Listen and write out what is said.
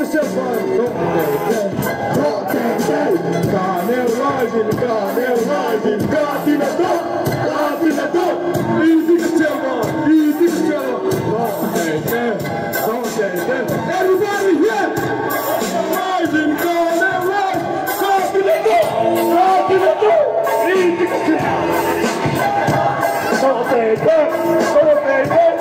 Everybody here! Rising, God, and rise! God to the door! God to the door! Easy to tell! Don't say that! Don't say that!